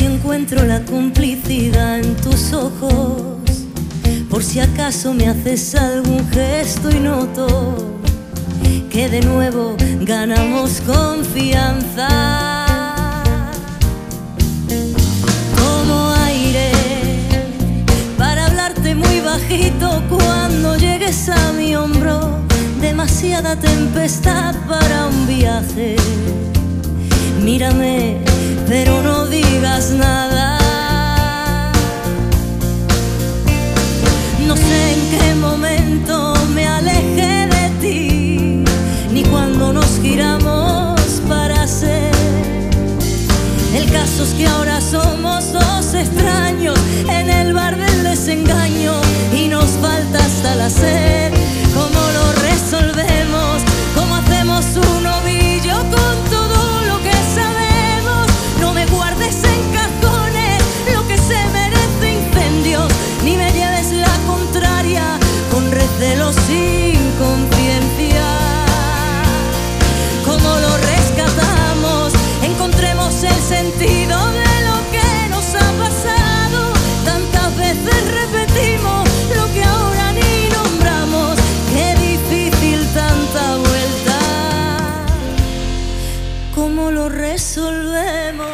encuentro la complicidad en tus ojos, por si acaso me haces algún gesto y noto que de nuevo ganamos confianza. Como aire para hablarte muy bajito cuando llegues a mi hombro, demasiada tempestad para un viaje. Mírame, pero no digas nada. No sé en qué momento me alejé de ti, ni cuando nos giramos para ser. El caso es que ahora somos dos extraños en el bar del desengaño y nos falta hasta la sed. ¿Cómo lo resolvemos? ¿Cómo hacemos un ovillo con todo lo que sabemos? No me guardes en cajones lo que se merece incendios, ni me lleves la contraria con recelo sin conciencia. ¿Cómo lo rescatamos? Encontremos el sentido de lo que nos ha pasado. Tantas veces repetimos lo que ahora ni nombramos. Qué difícil tanta vuelta. ¿Cómo lo resolvemos?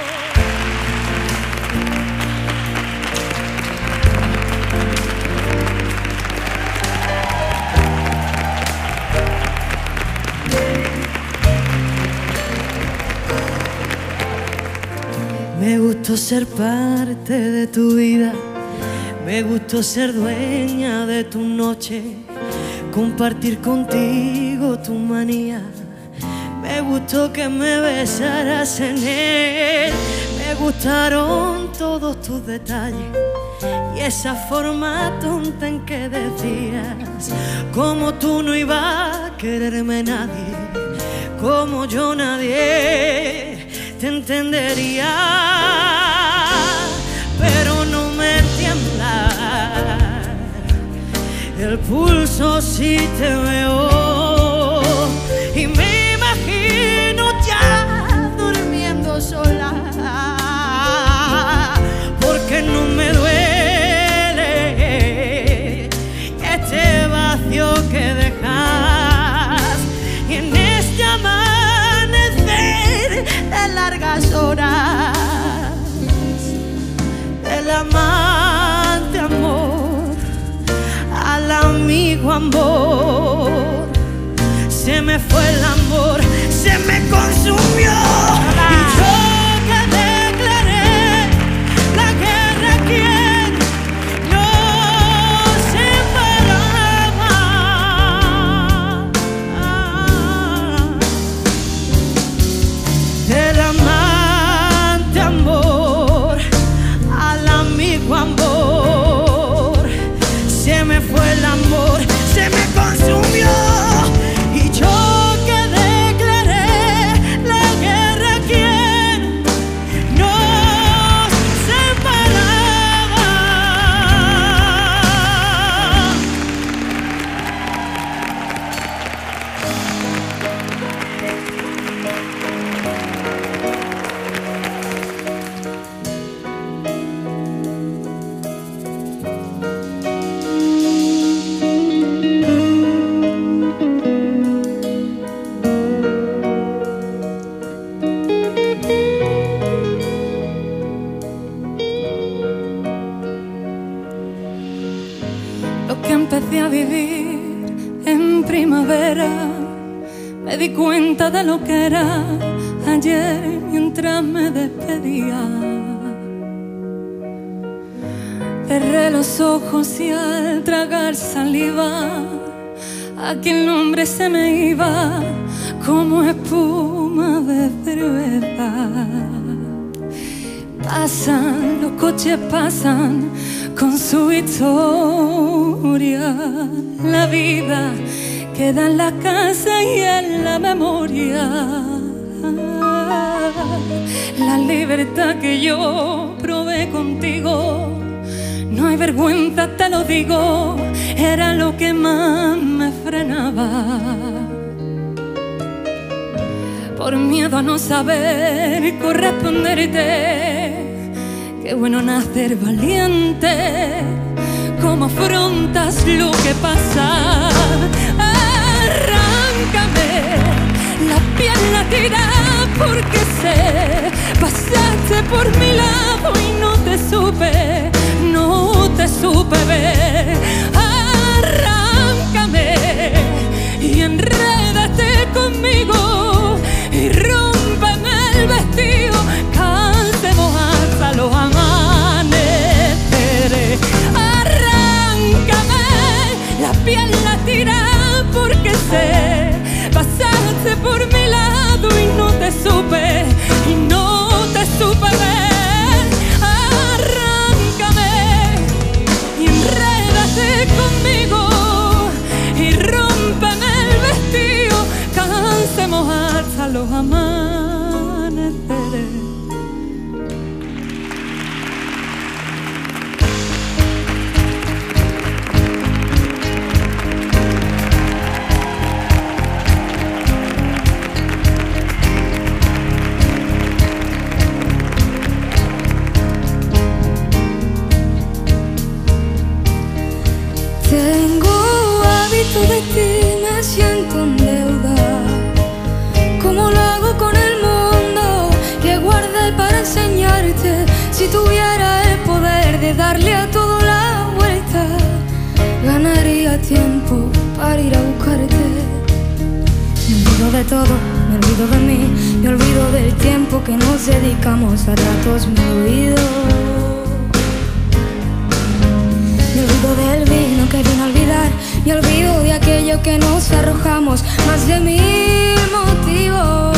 Me gustó ser parte de tu vida, me gustó ser dueña de tu noche, compartir contigo tu manía. Me gustó que me besaras en él, me gustaron todos tus detalles y esa forma tonta en que decías como tú no iba a quererme nadie, como yo nadie te entendería. Pero no me tiembla el pulso si te veo y me imagino ya durmiendo sola, porque no me duele este vacío que dejas y en este amanecer de largas horas del amante amor al amigo amor. Se me fue el amor, se me consumió y yo que declaré la guerra a quien nos separaba. Del amante amor al amigo amor, se me fue el amor, se me consumió y yo que declaré la guerra a quien nos separaba. Lo que empecé a vivir en primavera, me di cuenta de lo que era ayer mientras me despedía. Cerré los ojos y al tragar saliva, aquel nombre se me iba como espuma de cerveza. Pasan, los coches pasan con su historia. La vida queda en la casa y en la memoria. La libertad que yo probé contigo, no hay vergüenza, te lo digo, era lo que más me frenaba. Por miedo a no saber corresponderte, qué bueno nacer valiente. ¿Cómo afrontas lo que pasa? Arráncame la piel latida, porque sé, pasaste por mi lado y no te supe ver. Arráncame y enrédate conmigo y rómpeme el vestido, cansemos hasta los amaneceres. Arráncame la piel latida, porque sé, pasaste por mi lado y no te supe ver. Arráncame y enrédate conmigo y rómpeme el vestido, cansemos hasta los amaneceres. Tengo hábito de ti, me siento en deuda. ¿Cómo lo hago con el mundo que guardé para enseñarte? Si tuviera el poder de darle a todo la vuelta, ganaría tiempo para ir a buscarte. Me olvido de todo, me olvido de mí, me olvido del tiempo que nos dedicamos, a ratos me olvido. Me olvido del vino que vino a olvidar, me olvido de aquello que nos arrojamos, más de 1000 motivos.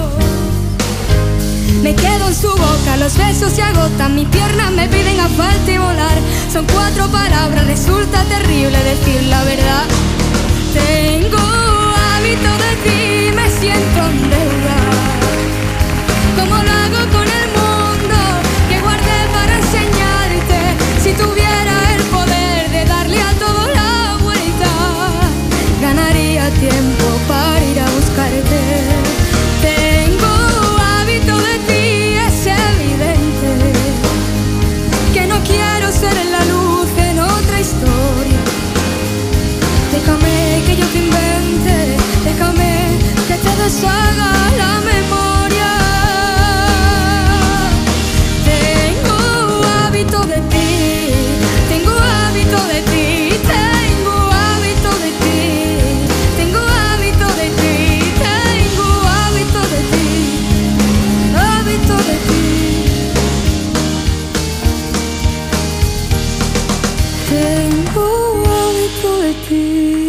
Me quedo en su boca, los besos se agotan, mis piernas me piden asfalto y volar. Son 4 palabras, resulta terrible decir la verdad. Tengo hábito de ti, me siento en deuda. ¿Cómo lo hago con el mundo que guardé para enseñarte? Si tuviera el poder de darle a todo la vuelta, ganaría tiempo para ir a buscarte. Tengo hábito de ti, es evidente que no quiero ser la luz en otra historia. Déjame que yo te invente, déjame que te deshaga la memoria. Tengo hábito de ti, tengo hábito de ti, tengo hábito de ti, tengo hábito de ti, tengo hábito de ti, hábito de ti. Tengo hábito de ti.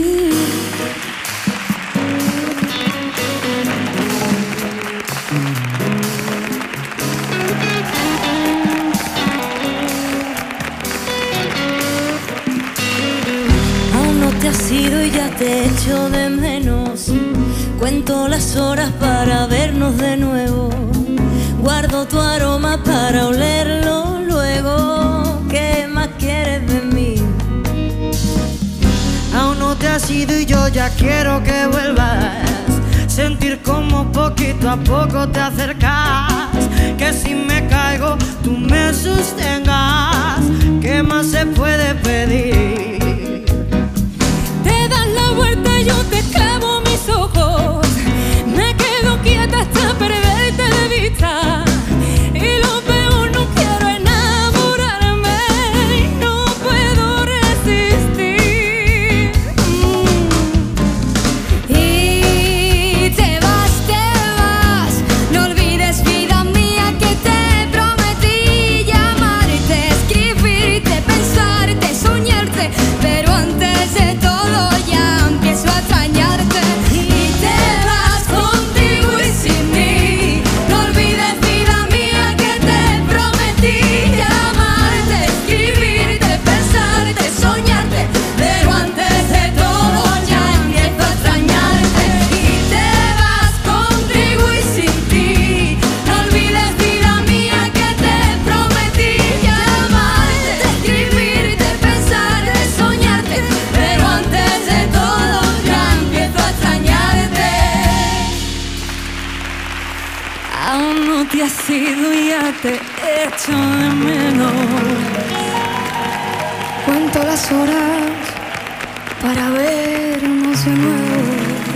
Aún no te has ido y ya te echo de menos. Cuento las horas para vernos de nuevo. Guardo tu aroma para olerlo luego. ¿Qué más quieres de mí? Aún no te has ido y yo ya quiero que vuelvas. Sentir como poquito a poco te acercas. Que si me caigo tú me sostengas. ¿Qué más se puede pedir? Te das la vuelta y yo te clavo mis ojos. Me quedo quieta hasta perderte de vista. Y lo peor, no quiero enamorarme y no puedo resistir. Y te vas, no olvides, vida mía, que te prometí llamarte, escribirte, pensarte, soñarte. ido y ya te echo de menos. Cuento las horas para vernos de nuevo.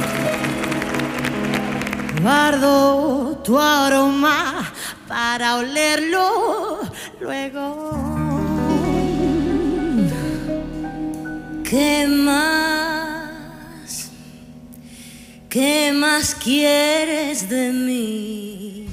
Guardo tu aroma para olerlo luego. ¿Qué más? ¿Qué más quieres de mí?